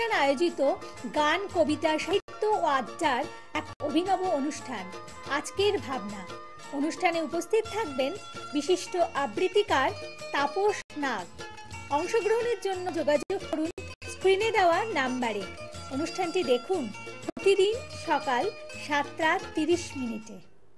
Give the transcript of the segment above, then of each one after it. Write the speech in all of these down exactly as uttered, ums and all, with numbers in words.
প্রতিষ্ঠান আয়োজিত গান, কবিতা, সাহিত্য ও আড্ডার এক অভিনব অনুষ্ঠান আজকের ভাবনা। অনুষ্ঠানে উপস্থিত থাকবেন বিশিষ্ট আবৃত্তিকার তাপস নাগ। অংশগ্রহণের জন্য যোগাযোগ করুন স্ক্রিনে দেওয়া নাম্বারে। অনুষ্ঠানটি দেখুন প্রতিদিন সকাল সাতটা তিরিশ মিনিটে।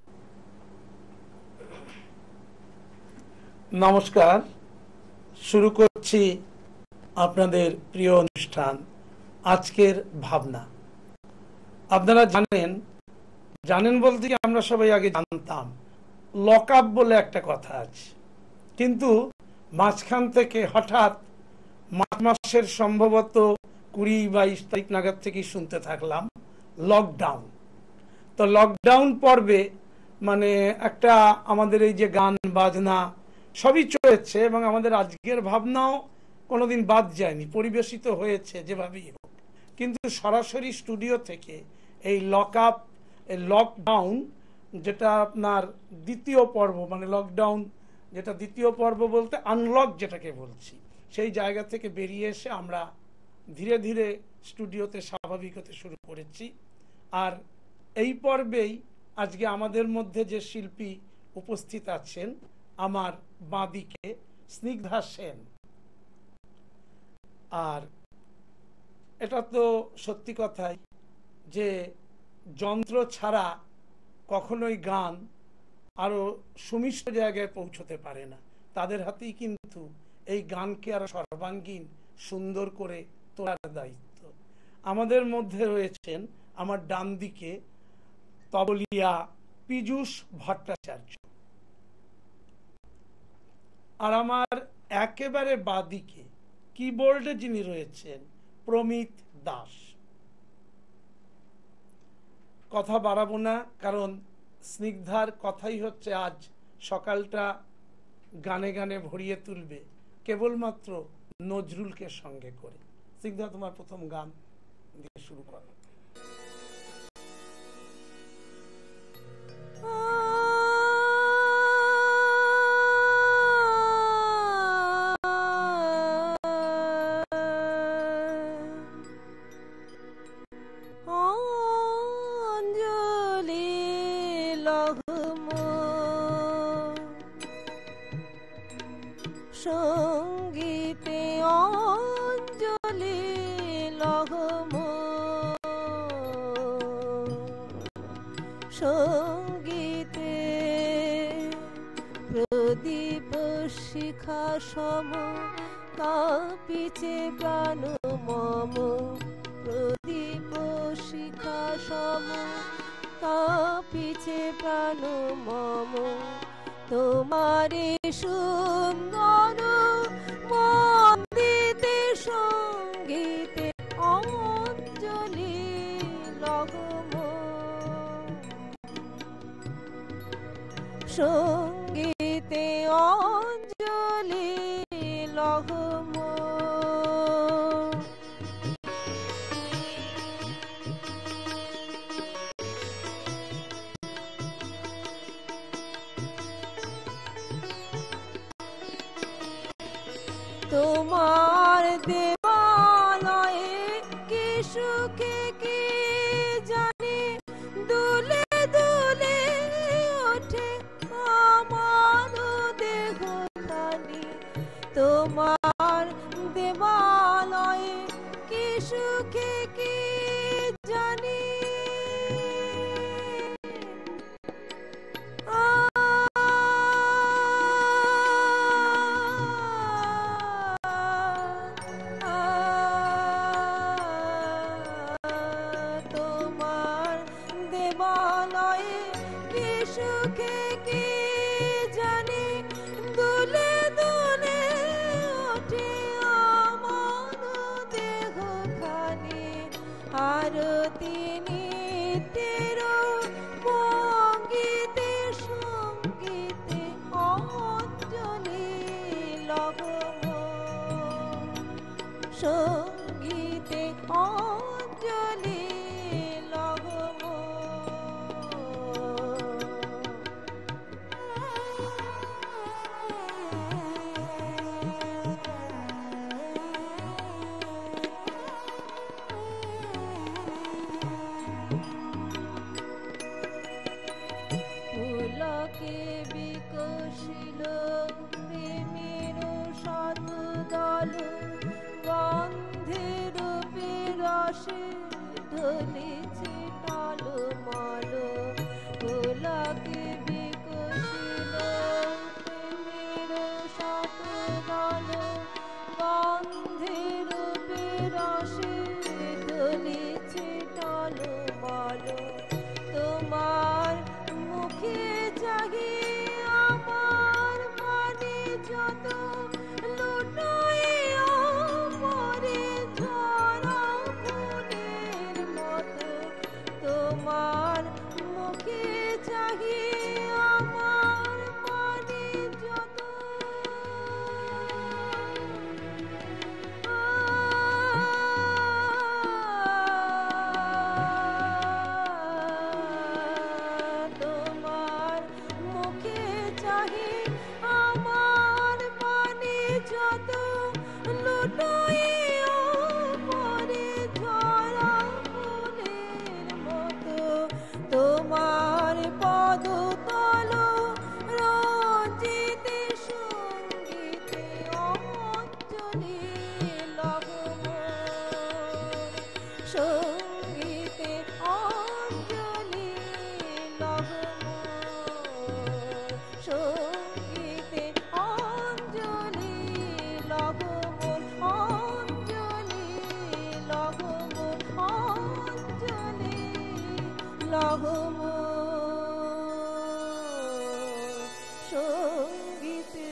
নমস্কার, শুরু করছি আপনাদের প্রিয় অনুষ্ঠান আজকের ভাবনা। আপনারা জানেন জানেন বলতে কি আমরা সবাই আগে জানতাম লক আপ বলে একটা কথা আছে, কিন্তু মাঝখান থেকে হঠাৎ মার্চ মাসের সম্ভবত কুড়ি বাইশ তারিখ নাগাদ থেকে শুনতে থাকলাম লকডাউন। তো লকডাউন পর্বে মানে একটা আমাদের এই যে গান বাজনা সবই চলেছে এবং আমাদের আজকের ভাবনাও কোনোদিন বাদ যায়নি, পরিবেশিত হয়েছে যেভাবেই হোক। কিন্তু সরাসরি স্টুডিও থেকে এই লক আপ লকডাউন যেটা আপনার দ্বিতীয় পর্ব, মানে লকডাউন যেটা দ্বিতীয় পর্ব বলতে আনলক যেটাকে বলছি, সেই জায়গা থেকে বেরিয়ে এসে আমরা ধীরে ধীরে স্টুডিওতে স্বাভাবিক হতে শুরু করেছি। আর এই পর্বেই আজকে আমাদের মধ্যে যে শিল্পী উপস্থিত আছেন, আমার বাঁদিকে স্নিগ্ধা সেন। আর এটা তো সত্যি কথাই যে যন্ত্র ছাড়া কখনোই গান আরো সুমিষ্ট জায়গায় পৌঁছতে পারে না। তাদের হাতেই কিন্তু এই গানকে আরো সর্বাঙ্গীন সুন্দর করে তোলার দায়িত্ব। আমাদের মধ্যে রয়েছেন আমার ডান দিকে তবলিয়া পীযূষ ভট্টাচার্য, আর আমার একেবারে বাদিকে কিবোর্ডে যিনি রয়েছেন প্রমিত দাস। কথা বাড়াবো না, কারণ স্নিগ্ধার কথাই হচ্ছে আজ সকালটা গানে গানে ভরিয়ে তুলবে, কেবলমাত্র নজরুলকে সঙ্গে করে। স্নিগ্ধা, তোমার প্রথম গান দিয়ে শুরু করো। সঙ্গীতে অঞ্জলি লহম, সঙ্গীতে প্রদীপ শিখা সম কাঁপিছে প্রাণ মম, প্রদীপ শিখা সম কাঁপিছে প্রাণ মম, তোমারে সুন্দর মন্দিতে সঙ্গীতে অঞ্জলি লহম, সঙ্গীতে অঞ্জলি লহম। তোমার দেবালয়ে কি সুখে কি জানি দুলে দুলে ওঠে আমার দেহ খানি, তোমার দেবালয়ে কি সুখে কি জানি সুখে কি জানি দুলে দুলে ওঠে আমার দেহ খানি, আরতি নিত্যের ভঙ্গিতে সঙ্গীতে অঞ্জলি লহম, সঙ্গীতে অঞ্জলি লহম। রসে ঢলেছে টলমল গোলাকে বিকশিল প্রেমের শতদল গন্ধের রসে ঢলেছে টলমল তোমার মুখে চাহি আমার মনে যত লুটাইয়া পরে ঝরা ফুলের মতো তোমার মুখে চাহি আমার মনে যত তোমার মুখে চাহি আমার মনে যত লুটাইয়া পরে ঝরা ফুলের মতো তোমার পদতল রঞ্জিতে সঙ্গীতে অঞ্জলি লবমোর সঙ্গীতে অঞ্জলি লবমোর সঙ্গীতে অঞ্জলি লবমোর অঞ্জলি লবমোর অঞ্জলি লবমোর সঙ্গীতে।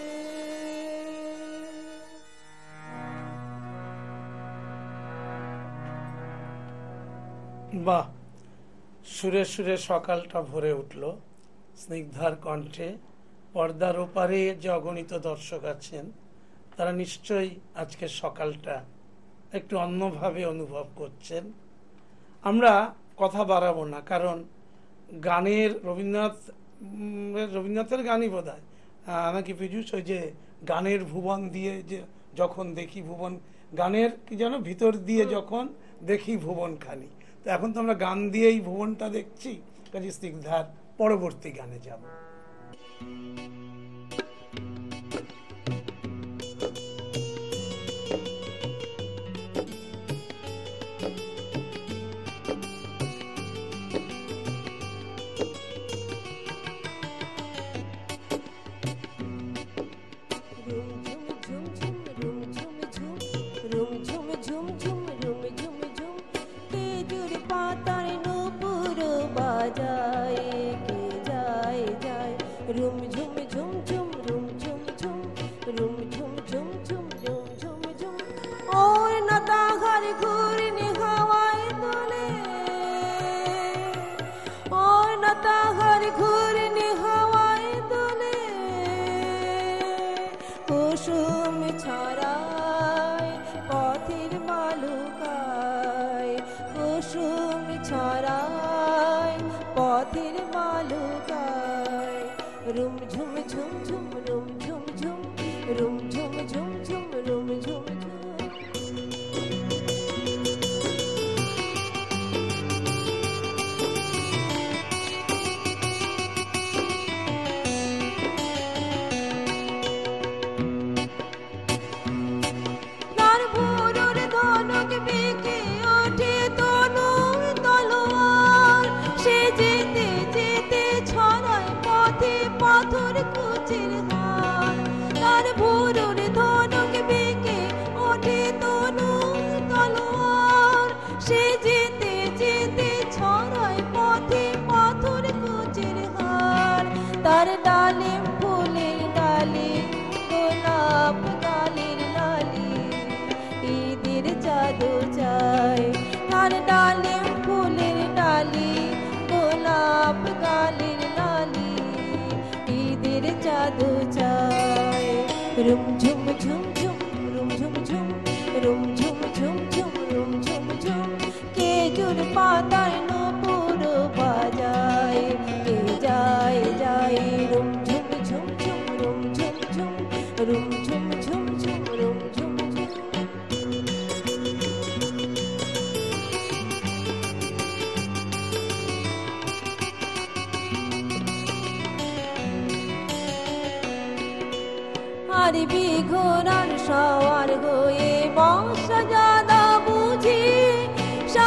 বাহ, সুরে সুরে সকালটা ভরে উঠল স্নিগ্ধার কণ্ঠে। পর্দার ওপারে যে অগণিত দর্শক আছেন তারা নিশ্চয়ই আজকে সকালটা একটু অন্যভাবে অনুভব করছেন। আমরা কথা বাড়াবো না, কারণ গানের রবীন্দ্রনাথ উম, রবীন্দ্রনাথের গানই বোধ হয় নাকি পীযূষ, ওই যে গানের ভুবন দিয়ে যে যখন দেখি ভুবন, গানের কি যেন ভিতর দিয়ে যখন দেখি ভুবন খানি। তো এখন তো আমরা গান দিয়েই ভুবনটা দেখছি, কাজে স্নিগ্ধার পরবর্তী গানে যাব। কুসুম ছড়ায় পথের মালুকায়, কুসুম ছড়ায় পথের মালুকায়। রুম ঝুম ঝুম ঝুম রুম ঝুম ঝুম রুম ঝুম ঝুম ঝুম রুম ঝুম ঝুম। তার ডালিম ফুলের ডালি গোলাপ গালের লালি ঈদের জাদু চাই। তার ডালিম ফুলের ডালি গোলাপ গালের লালি ঈদের জাদু চাই। রুম ঝুম ঝুম ঝুম রুম ঝুম ঝুম রুম ঝুম ঝুম ঝুম রুম ঝুম ঝুম খেজুর পাতায় নূপুর বাজায় কে যায় যায়। রুম ঝুম ঝুম ঝুম রুম ঝুম ঝুম রুম ঝুম ঝুম ঝুম রুম ঝুম ঝুম। আরবি ঘোড়ার সওয়ার হয়ে বংশজাদা বুঝি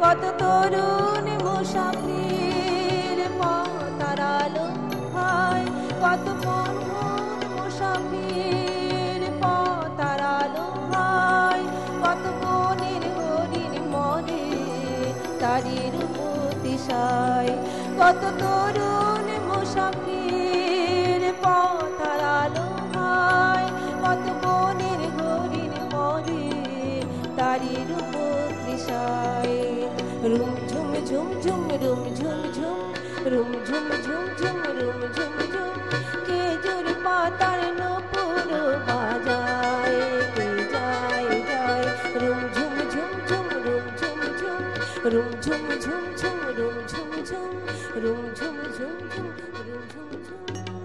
কত তরুণ মুসাফির পথ হারালো ভাই, কত মনমোহন মুসাফির পথ হারালো ভাই, কত বনের হরিণ মরে তারি রূপ দিশায়, কত তরুণ মুসাফির পথ হারালো ভাই, কত বনের হরিণ মরে তারি রূপ দিশায়। রুম ঝুম ঝুম ঝুম রুম ঝুম ঝুম রুম ঝুম ঝুম ঝুম রুম ঝুম ঝুম খেজুর পাতার নূপুর বাজায় কে যায় যায়। রুম ঝুম ঝুম ঝুম রুম ঝুম ঝুম রুম ঝুম ঝুম ঝুম রুম ঝুম ঝুম রুম ঝুম ঝুম ঝুম রুম ঝুম ঝুম।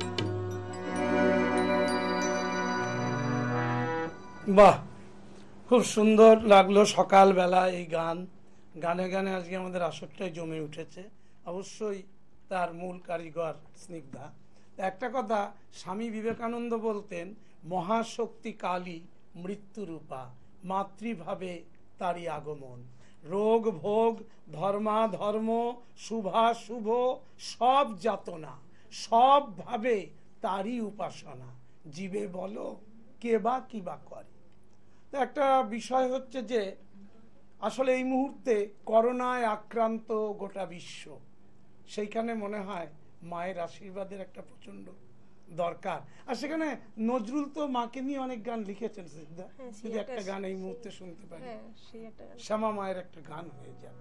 বাহ, খুব সুন্দর লাগলো সকালবেলা এই গান। গানে গানে আজকে আমাদের আসরটাই জমে উঠেছে। অবশ্যই তার মূল কারিগর স্নিগ্ধা। একটা কথা স্বামী বিবেকানন্দ বলতেন, মহাশক্তি কালী মৃত্যুরূপা, মাতৃভাবে তারই আগমন। রোগ ভোগ ধর্মা ধর্ম শুভা শুভ সব যাতনা সবভাবে তারই উপাসনা, জীবে বলো কে বা কি বা করে। তো একটা বিষয় হচ্ছে যে আসলে এই মুহূর্তে করোনায় আক্রান্ত গোটা বিশ্ব, সেইখানে মনে হয় মায়ের আশীর্বাদের একটা প্রচন্ড দরকার। আর সেখানে নজরুল তো মাকে নিয়ে অনেক গান লিখেছেন। যদি একটা গান এই মুহূর্তে শুনতে পারি, শ্যামা মায়ের একটা গান হয়ে যাবে।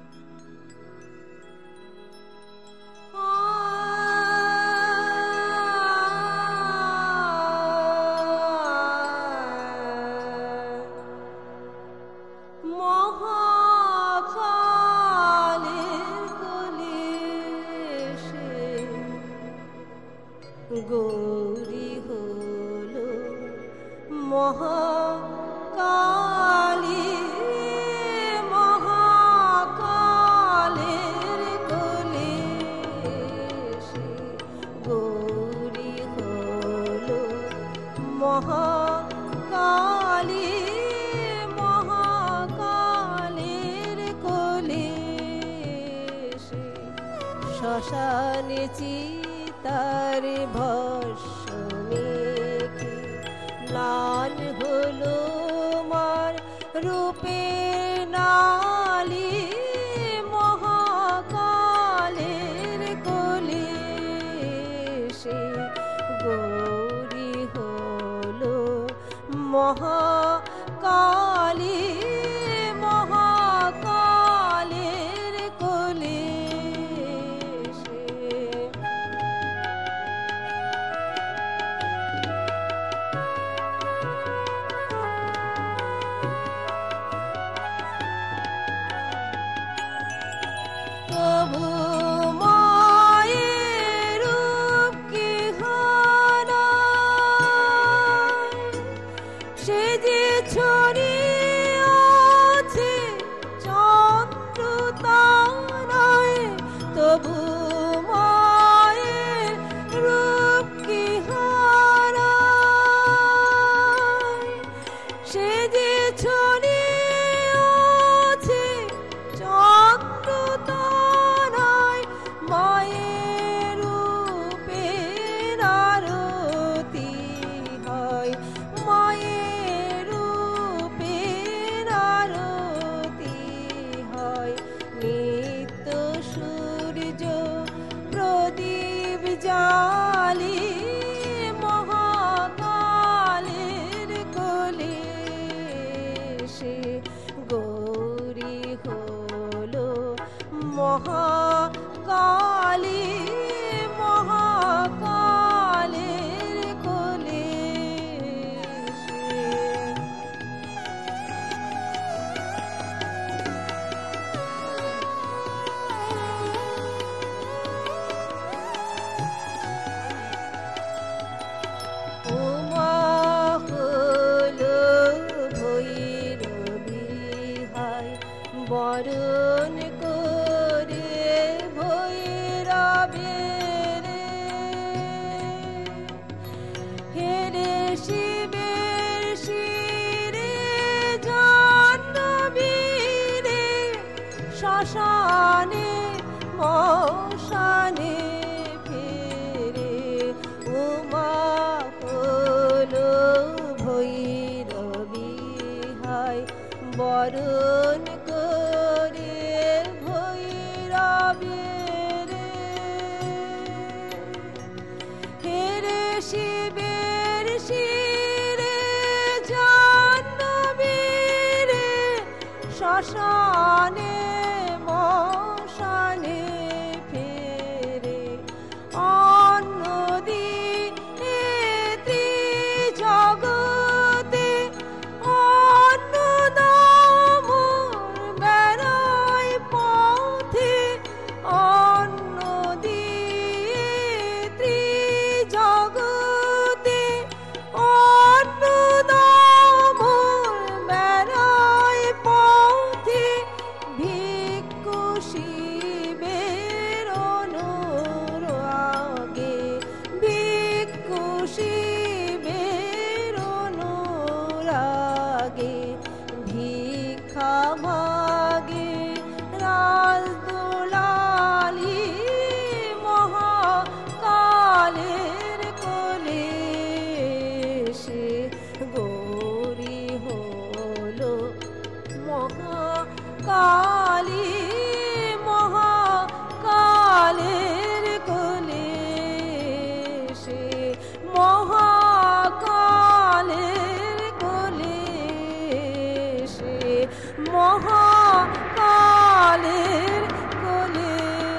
গৌরী হলো মহাকালী, মহাকালের কোলে সে গৌরী হলো মহাকালী, মহাকালের কোলে সে শ্মশানে তার ভস্য মেখে লাল হলো মার রূপে নালী, মহাকালের কোলে সে গৌরী হলো মহাকালী, মহাকালের কোলে মহাকালী, মহাকালের কোলে উমা হলো ভৈরবী হায় বরণ মশানে মশানে ফিরে উমা হলো ভৈরবী হায় বরণ করে ভৈরবী রে হেরে শিবের শিরে জাহ্নবীরে শ্মশানে মশানে ফেরে অন্নদিনে ত্রিজগতে অন্নদামোর বেড়ায় পথে অন্নদিনে ত্রিজগতে অন্নদামোর বেড়ায় পথে ভিক্ষু শিবের অনুরাগে ভিক্ষু শিবের অনুরাগে ভিক্ষা মাগে রাজদুলালি মহাকালের কোলে সে গৌরী হলো মহাকালী মহাকালের কোলে সে মহাকালের কোলে সে মহাকালের কোলে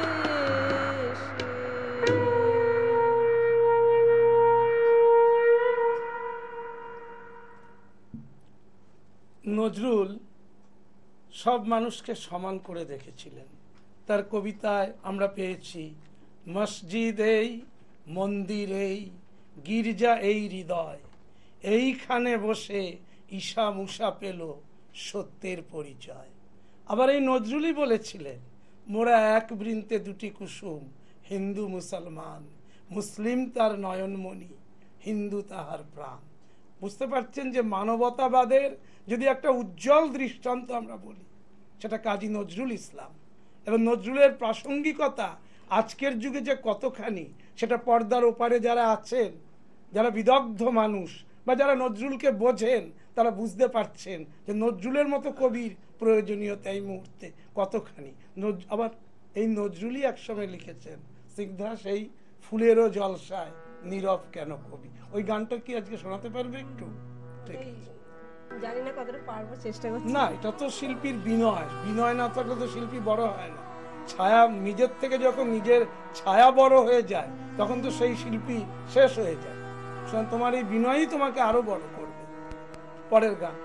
নজরুল সব মানুষকে সমান করে দেখেছিলেন। তার কবিতায় আমরা পেয়েছি মসজিদ এই, মন্দির এই, গির্জা এই হৃদয়, এইখানে বসে ঈশা মুসা পেল সত্যের পরিচয়। আবার এই নজরুলই বলেছিলেন মোরা এক বৃন্তে দুটি কুসুম, হিন্দু মুসলমান, মুসলিম তার নয়নমণি, হিন্দু তাহার প্রাণ। বুঝতে পারছেন যে মানবতাবাদের যদি একটা উজ্জ্বল দৃষ্টান্ত আমরা বলি সেটা কাজী নজরুল ইসলাম। এবং নজরুলের প্রাসঙ্গিকতা আজকের যুগে যে কতখানি সেটা পর্দার ওপারে যারা আছেন, যারা বিদগ্ধ মানুষ বা যারা নজরুলকে বোঝেন তারা বুঝতে পারছেন যে নজরুলের মতো কবির প্রয়োজনীয়তা এই মুহূর্তে কতখানি। আবার এই নজরুলই একসময় লিখেছেন সিদ্ধা সেই ফুলেরও জলসায় নীরব কেন কবি। ওই গানটা কি আজকে শোনাতে পারবে একটু? ঠিক আছে, জানি না কতটা পারবো, চেষ্টা করছি। না, এটা তো শিল্পীর বিনয়, বিনয় না থাকলে তো শিল্পী বড় হয় না। ছায়া নিজের থেকে যখন নিজের ছায়া বড় হয়ে যায় তখন তো সেই শিল্পী শেষ হয়ে যায়। তোমার এই বিনয়ই তোমাকে আরো বড় করবে। পরের গান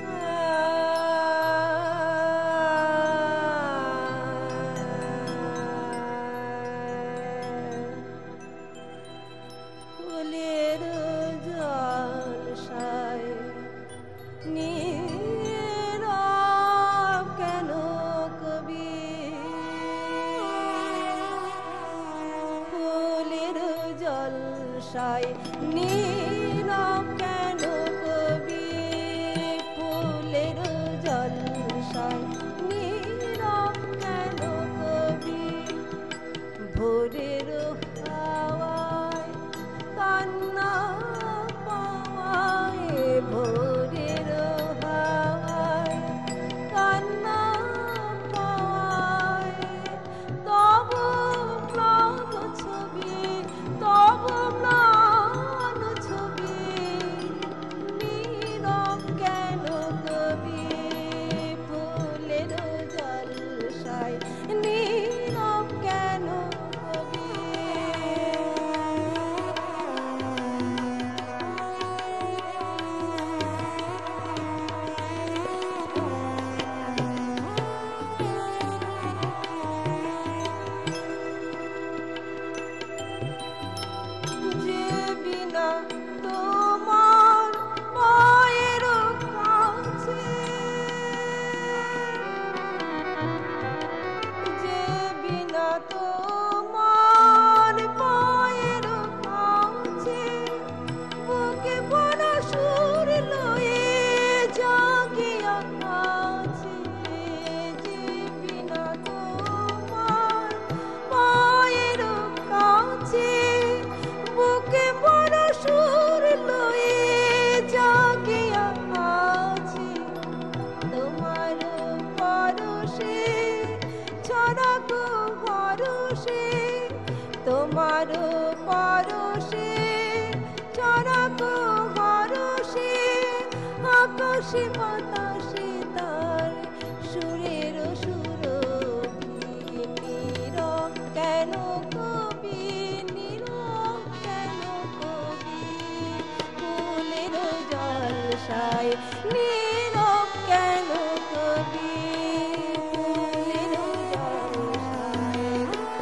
ফুলের জলসায় নীরব কেন কবি, ফুলের জলসায় নীরব কেন কবি, ফুলের জলসায় নীরব কেন কবি, ভোরের হাওয়ায় কান্না পাওয়ায়, ভোরের হাওয়ায় কান্না পাওয়ায়, তব ম্লান ছবি তব ম্লান তোমার পরশে চরক হরষে আকাশে বাতাসে তার সুরের সুরভি নীরব কেন কবি নীরব কেন কবি ফুলের জলসায় নীরব কেন কবি ফুলের জলসায়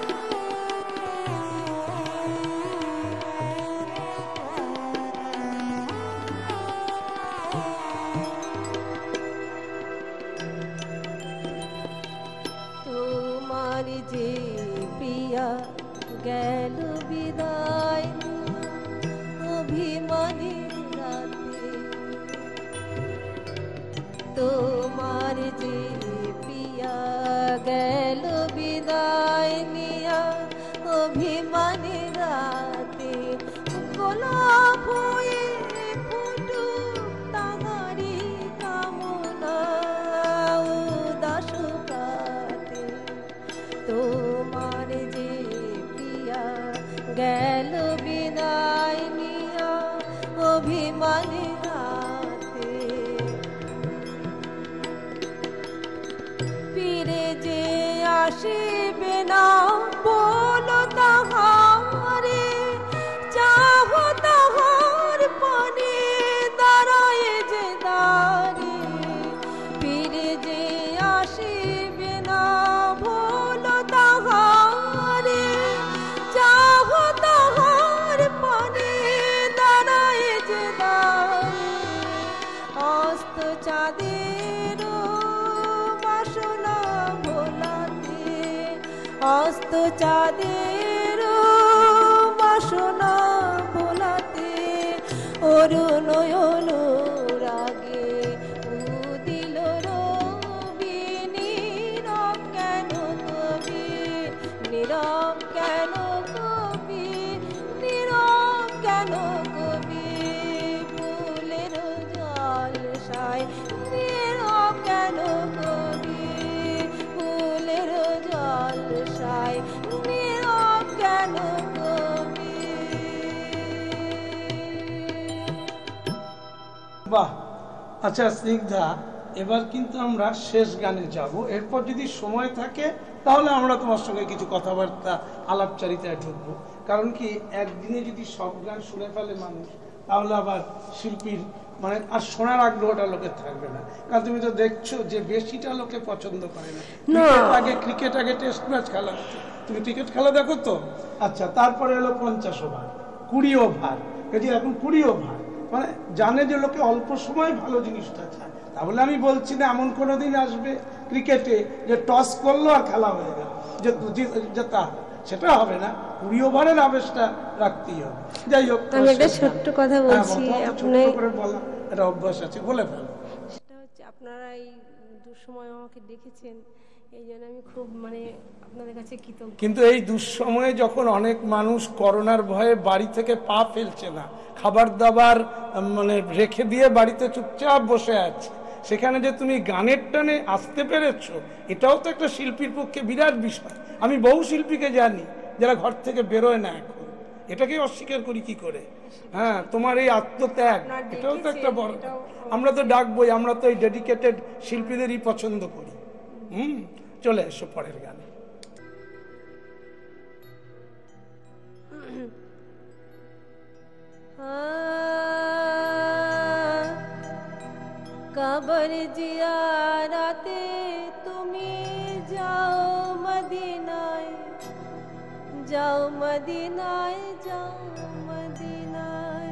তোমার যে প্রিয়া গেল বিদায় অভিমানী রাতে তোমার যে প্রিয়া গেল বিদায় নিয়া অভিমানী রাতে গোলাপ হয়ে ফুটুক তাহারি কামনা উদাস প্রাতে তোমার যে প্রিয়া গেল বিদায় নিয়া অভিমানী রাতে ফিরে যে আসিবে না বলো তাহারে চাহ তাহার পানে দাঁড়ায় যে দাঁড়ে ফিরে যে আসিবে না বলো তাহারে চাহ তাহার পানে দাঁড়ায় যে দাঁড়ে অস্ত চাঁদের বাসনা ভোলাতে অস্ত চাঁদের বাসনা ভোলাতে অরুণয়ন রাগে উদিল রবি নীরব কেন কবি নীরব কেন কবি নীরব কেন কবি ফুলের জলসায় নীরব কেন কবি ফুলের জলসায় নীরব কেন কবি বাহ, আচ্ছা স্নিগ্ধা, এবার কিন্তু আমরা শেষ গানে যাব। এরপর যদি সময় থাকে তাহলে আমরা তোমার সঙ্গে কিছু কথাবার্তা আলাপচারিতায় ঢুকবো। কারণ কি, একদিনে যদি সব গান শুনে ফেলে মানুষ, তাহলে আবার শিল্পীর মানে আর শোনার আগ্রহটা লোকের থাকবে না। কারণ তুমি তো দেখছো যে বেশিটা লোকে পছন্দ করে না। ক্রিকেট আগে ক্রিকেট আগে টেস্ট ম্যাচ খেলা হতো, তুমি ক্রিকেট খেলা দেখো তো? আচ্ছা, তারপরে এলো পঞ্চাশ ওভার, কুড়ি ওভার, এই যে এখন কুড়ি ওভার, মানে জানে যে লোকে অল্প সময় ভালো জিনিসটা চায়। তাহলে আমি বলছি না এমন কোনো দিন আসবে ক্রিকেটে যে টস করলো আর খেলা হয়ে গেল, যে জেতা, সেটা হবে না। কুড়ি ওভারের আবেশটা রাখতেই হবে। যাই হোক, আমি একটা ছোট্ট কথা বলছি, আপনি করে বলা একটা অভ্যাস আছে, বলে ফেলো। সেটা হচ্ছে আপনারা এই দুঃসময় আমাকে দেখেছেন, এই জন্য আমি খুব মানে আপনাদের কাছে কৃতজ্ঞ। কিন্তু এই দুঃসময়ে যখন অনেক মানুষ করোনার ভয়ে বাড়ি থেকে পা ফেলছে না, খাবার দাবার মানে রেখে দিয়ে বাড়িতে চুপচাপ বসে আছে, সেখানে যে তুমি গানের টানে আসতে পেরেছো, এটাও তো একটা শিল্পীর পক্ষে বিরাট বিষয়। আমি বহু শিল্পীকে জানি যারা ঘর থেকে বেরোয় না এখন, এটাকে অস্বীকার করি কি করে? হ্যাঁ, তোমার এই আত্মত্যাগ, এটাও তো একটা বড়। আমরা তো ডাকবই, আমরা তো এই ডেডিকেটেড শিল্পীদেরই পছন্দ করি। হুম, চলে এসো পরের গানে। কবর জিয়ারাতে তুমি যাও মদিনায়, যাও মদিনায়, যাও মদিনায়।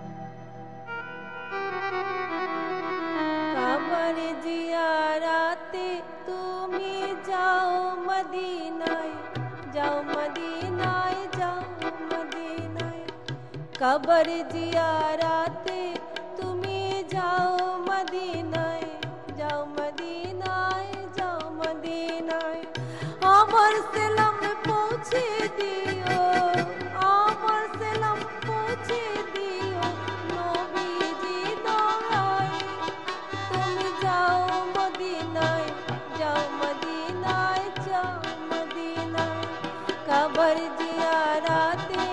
কবর জিয়ারাতে তুমি যাও মদিনায়, যাও মদিনায়, যাও মদিনায়। কবর জিয়ারাতে তুমি যাও মদিনায়, যাও মদিনায়, যাও মদিনায়। আমার সালাম পৌঁছে দিও, আমার সালাম পৌঁছে দিও নবীজি দয়ায়। তুমি যাও মদিনায়, যাও মদিনায়, যাও মদিনায়। কবর জিয়ারাতে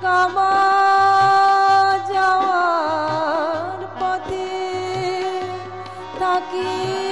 কামা যাওয়ার পথে থাকি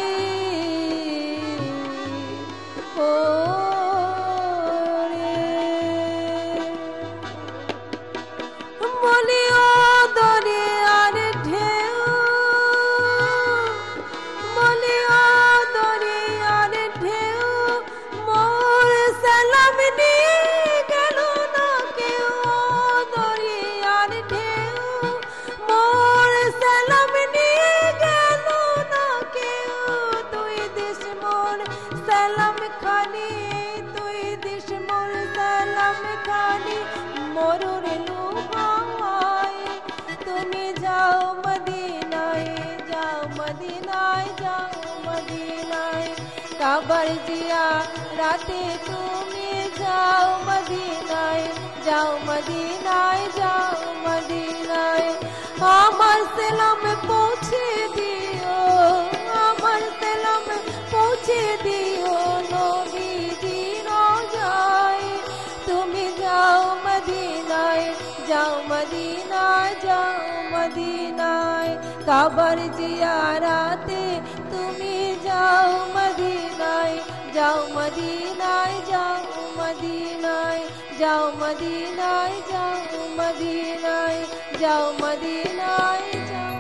কাবার জিয়া রাতে তুমি যাও মদিনায়, যাও মদিনায়, যাও মদিনায়। আমার সেলাম পৌঁছে দিও, আমার সেলাম পৌঁছে দিও নবীজি রওজায়। তুমি যাও মদিনায়, যাও মদিনায়, যাও মদিনায়। কাবার জিয়ারাতে তুমি যাও মদিনায়, যাও মদিনায়, যাও মদিনায়, যাও মদিনায়, যাও মদিনায়, যাও মদিনায়, যাও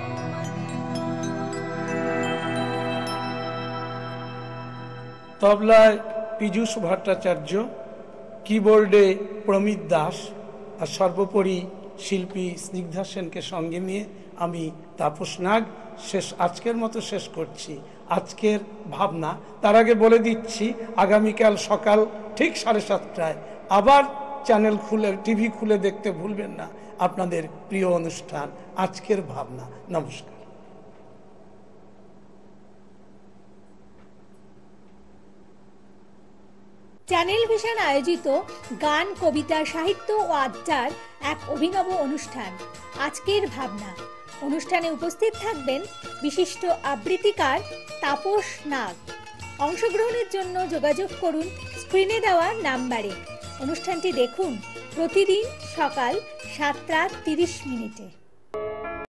তবলায় পীযূষ ভট্টাচার্য, কিবোর্ডে প্রমিত দাস, আর সর্বোপরি শিল্পী স্নিগ্ধা সেনকে সঙ্গে নিয়ে আমি তাপস নাগ শেষ আজকের মতো শেষ করছি আজকের ভাবনা। তার আগে বলে দিচ্ছি আগামীকাল সকাল ঠিক সাড়ে সাতটায় আবার চ্যানেল খুলে টিভি খুলে দেখতে ভুলবেন না আপনাদের প্রিয় অনুষ্ঠান আজকের ভাবনা। নমস্কার। চ্যানেল ভিশন আয়োজিত গান, কবিতা, সাহিত্য ও আড্ডার এক অভিনব অনুষ্ঠান আজকের ভাবনা। অনুষ্ঠানে উপস্থিত থাকবেন বিশিষ্ট আবৃত্তিকার তাপস নাগ। অংশগ্রহণের জন্য যোগাযোগ করুন স্ক্রিনে দেওয়া নাম্বারে। অনুষ্ঠানটি দেখুন প্রতিদিন সকাল সাতটা তিরিশ মিনিটে।